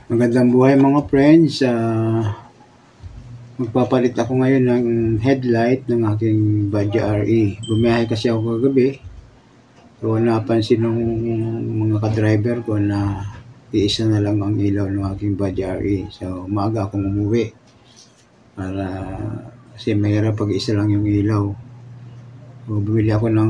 Magandang buhay mga friends. Magpapalit ako ngayon ng headlight ng aking Badge RE. Bumiyahe kasi ako kagabi. So napansin ng mga ka-driver ko na iisa na lang ang ilaw ng aking Badge RE. So maaga akong umuwi. Kasi mahirap pag isa lang yung ilaw. So bumili ako ng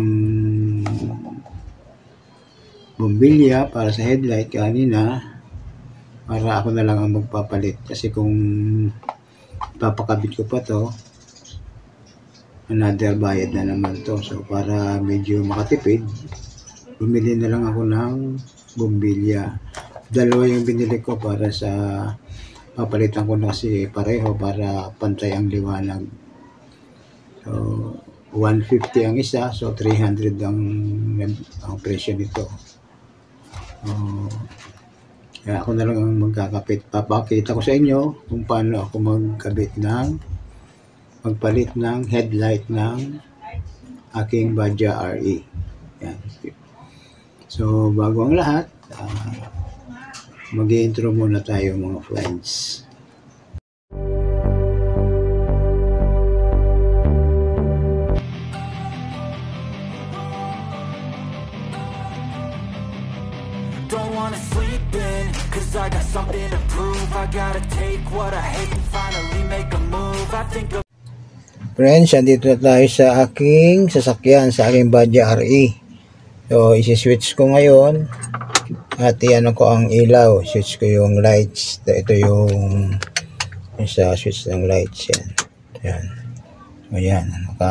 bumbilya para sa headlight kanina. Para ako na lang ang magpapalit. Kasi kung papakabit ko pa to, another bayad na naman to. So para medyo makatipid, bumili na lang ako ng bumbilya. Dalawa yung binili ko para sa papalitan ko na kasi pareho para pantay ang liwanag. So 150 ang isa, so 300 ang presyo nito. Kaya ako na lang ang magkakapit. Papakita ko sa inyo kung paano ako magpalit ng headlight ng aking Badge RE. Yan. So bago ang lahat, mag-i-intro muna tayo mga friends. I got something to prove. I gotta take what I hate and finally make a move. I think of Friends, andito na tayo sa aking sasakyan, sa aking Badge RE. So, isi-switch ko ngayon at iano ko ang ilaw. Switch ko yung lights. Ito yung sa switch ng lights. Yan. Yan. So, yan.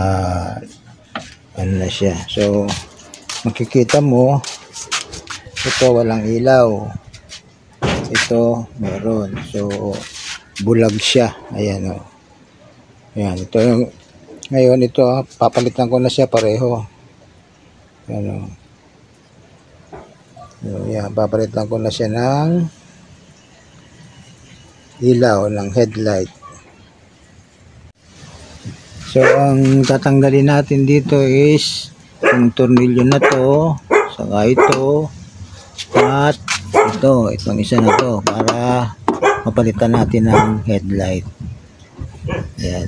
Ano na siya. So, makikita mo, ito walang ilaw. Ito meron, so bulag siya. Ayan o. Ayan, ito yung ngayon ito, papalitan ko na siya pareho. Ayan o. So, yan, papalitan ko na siya ng ilaw ng headlight. So ang tatanggalin natin dito is yung tornilyo na to, saka ito, at itong isa na to para mapalitan natin ng headlight. Ayan.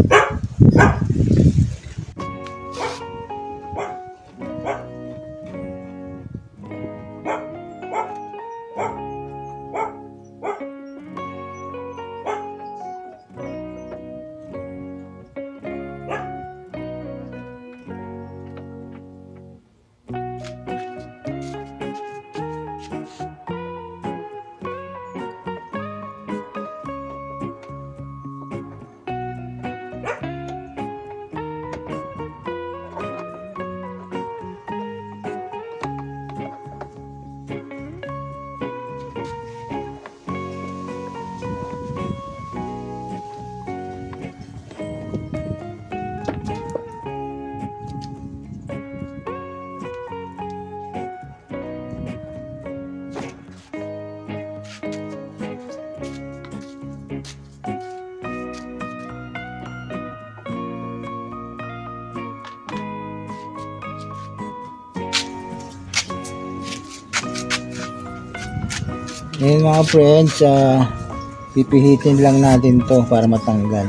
Ngayon mga friends, pipihitin lang natin to para matanggal.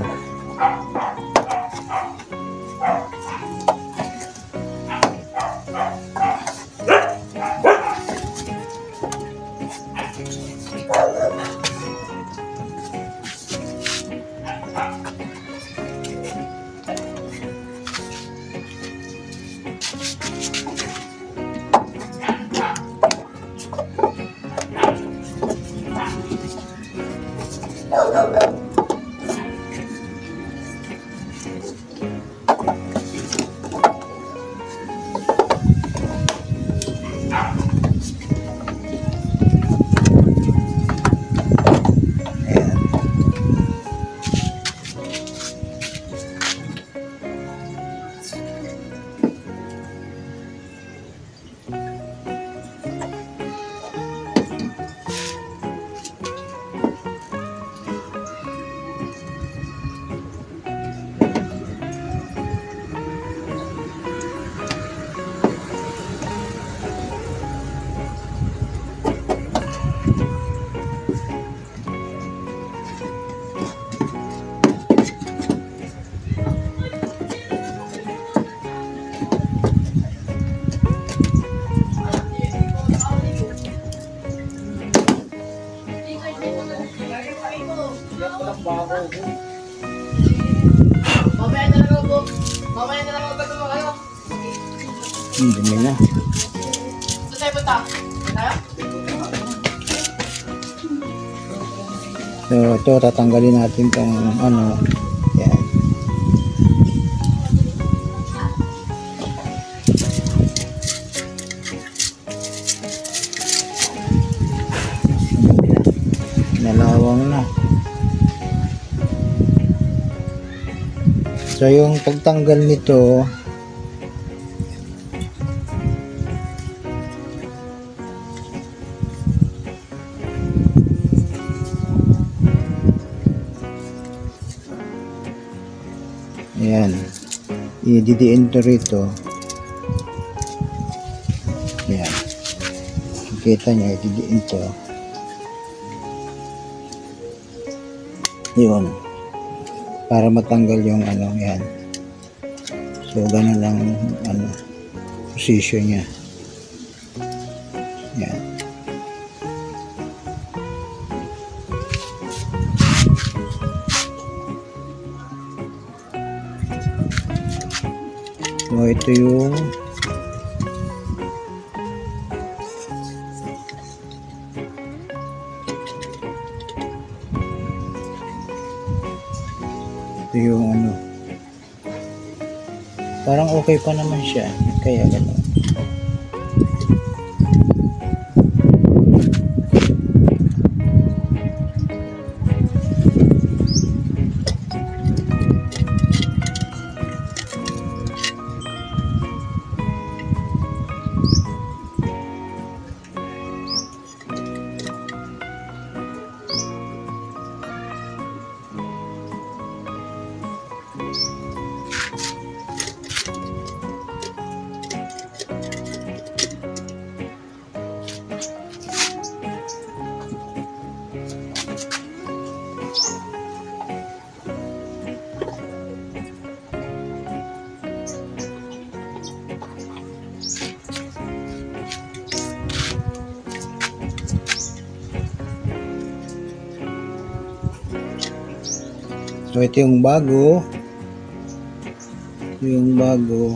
Mamaya na lang ako. Mamaya na lang ako bago kayo. Dumi na. Saan tayo punta? Tayo? So, ito, tatanggalin natin itong ano. Yan. Nalawang na. So, yung pagtanggal nito, ayan, i-didiin to rito. Ayan, kita nyo, i-didiin to. Yun, para matanggal yung ano, yan. So, ganun lang, ano, position niya. Yan. So, ito yung ano, parang okay pa naman siya, kaya gano'n. So, ito yung bago. Ito yung bago.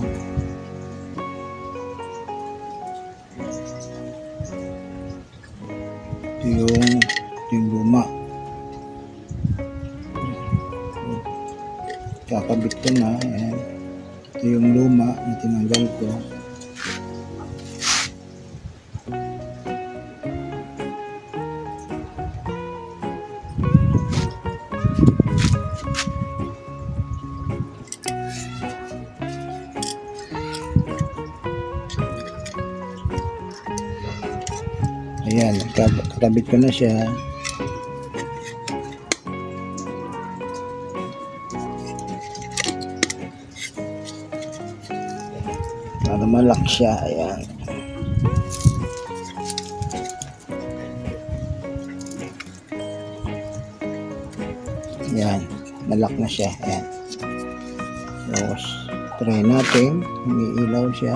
Ito yung luma. Kakabit ko na. Ayan. Ito yung luma na tinanggal ko. Ayan, kakabit ko na siya. Para malak siya. Ayan. Ayan, malak na siya. Ayan. So, try natin. Umiilaw siya.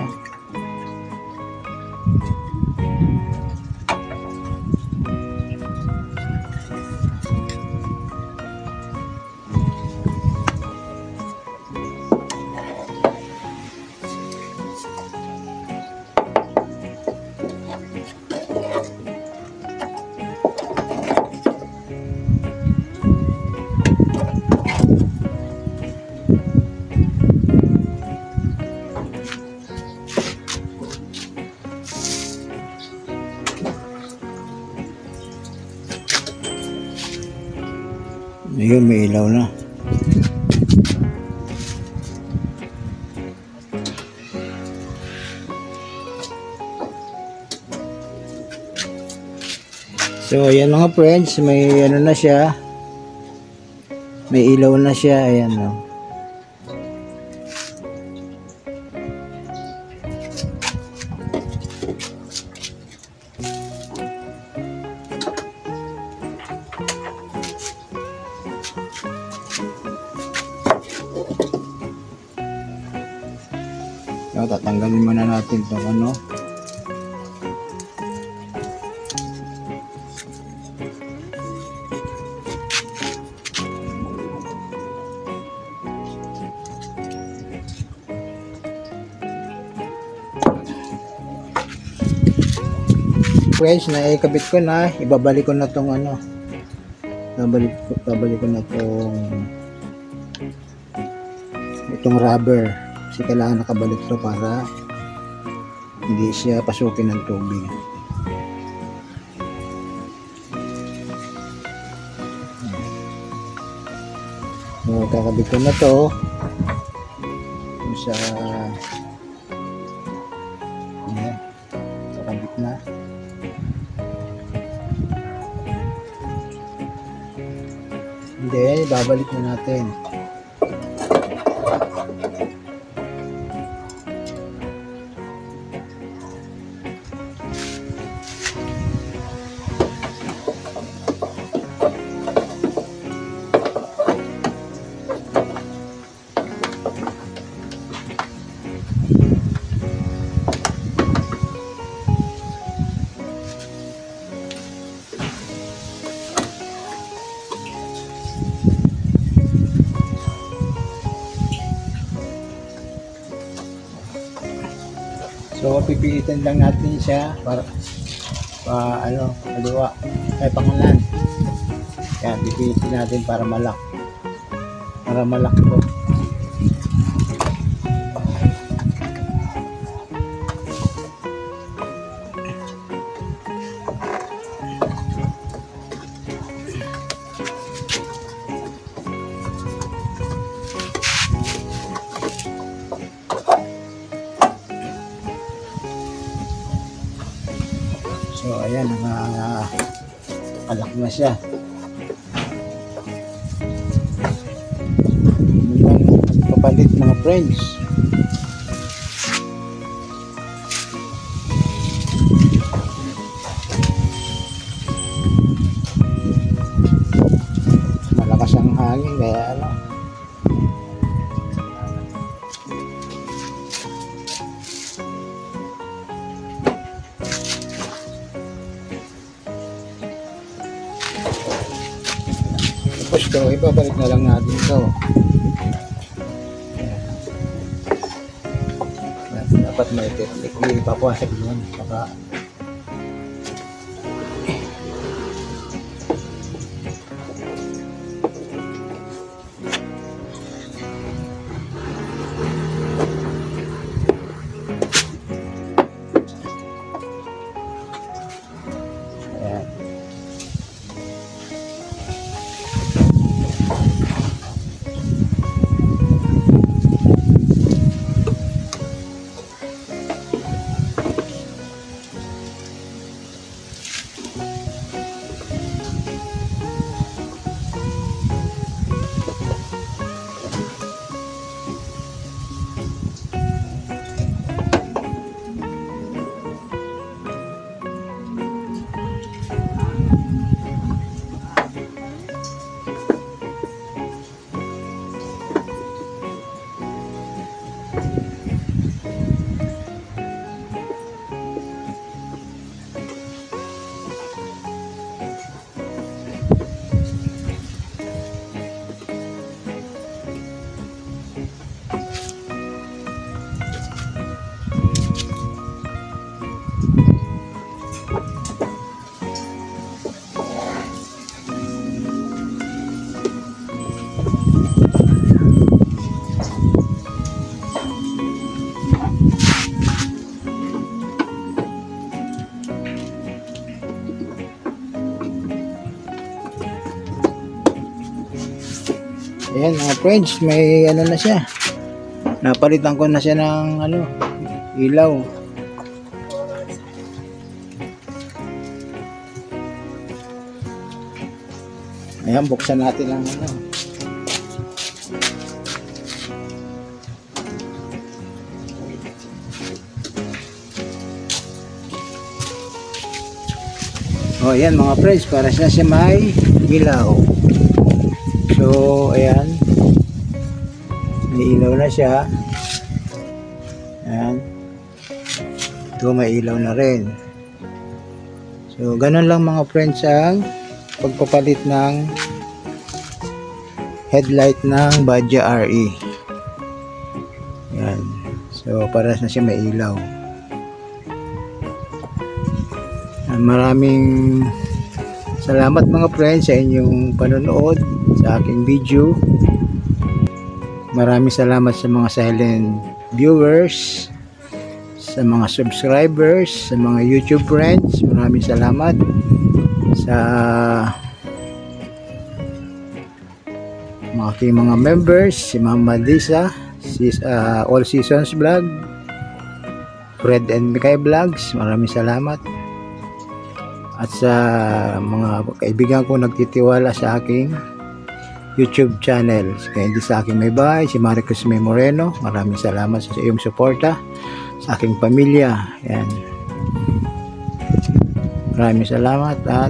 Ayun, may ilaw na. So, ayan mga friends, may ano na siya. May ilaw na siya, ayan o. So, tatanggalin muna natin itong ano. friends, na ikabit ko na, ibabalik ko na tong ano, babalik ko na itong rubber, kasi kailangan nakabalik to para hindi siya pasukin ng tubig. So, kakabit ko na to sa ayan, kakabit na. And then babalik na natin. So pipilitan lang natin siya para kaliwa ay pangalan. Yan, pipilitin natin para malak to. So ayan, alak na siya. Papalit mga friends. Malakas ang hangin kaya ano. Tapos ito, ibabalik na lang natin ito. Dapat may technique, ipapasok doon. Baka ayan. Ayan mga friends, may ano na siya. Napalitan ko na siya ng ilaw. Ayan, buksan natin ang Oh, ayan mga friends, para siya may ilaw. So, ayan. May ilaw na siya. Ayan. Ito, may ilaw na rin. So, ganun lang mga friends ang pagpapalit ng headlight ng Badja RE. Ayan. So, para na siya may ilaw. Maraming salamat mga friends sa inyong panonood sa aking video. Maraming salamat sa mga silent viewers, sa mga subscribers, sa mga YouTube friends. Maraming salamat sa mga aking mga members, si Ma'am Madisa, si All Seasons Vlog, Fred and Mikay Vlogs. Maraming salamat. At sa mga kaibigan ko nagtitiwala sa aking YouTube channel, kaya hindi sa aking may bahay, si Maricos May Moreno. Maraming salamat sa iyong suporta sa aking pamilya. Yan. Maraming salamat. At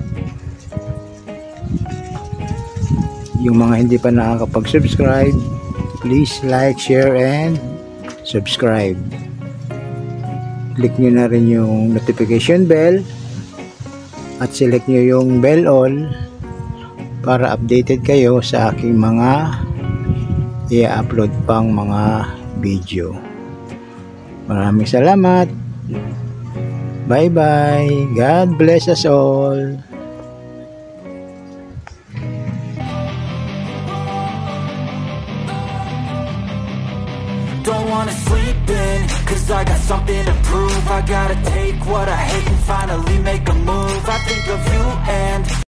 yung mga hindi pa nakakapag-subscribe, please like, share, and subscribe. Click nyo na rin yung notification bell at select nyo yung bell all para updated kayo sa aking mga i-upload pang mga video. Maraming salamat. Bye bye. God bless us all. Don't wanna sleep in, cause I got something to prove. I gotta take what I hate and finally make a move. I think of you and